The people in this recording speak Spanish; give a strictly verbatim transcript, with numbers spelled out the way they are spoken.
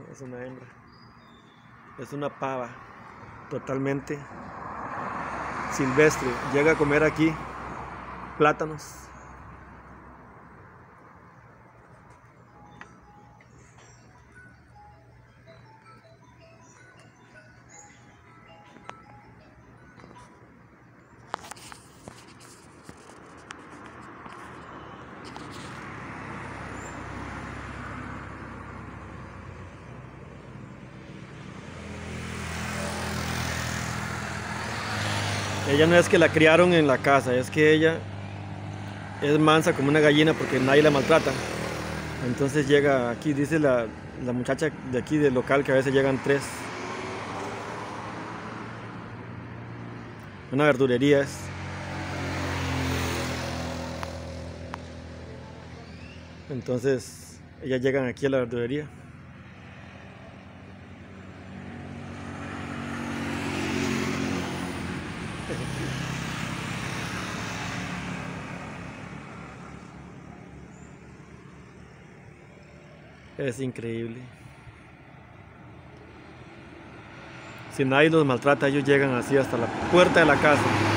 es una hembra. Es una pava totalmente silvestre. Llega a comer aquí plátanos. Ella no es que la criaron en la casa, es que ella es mansa como una gallina porque nadie la maltrata. Entonces llega aquí, dice la, la muchacha de aquí del local, que a veces llegan tres. Una verdurería es. Entonces ellas llegan aquí a la verdurería. Es increíble. Si nadie los maltrata, ellos llegan así hasta la puerta de la casa.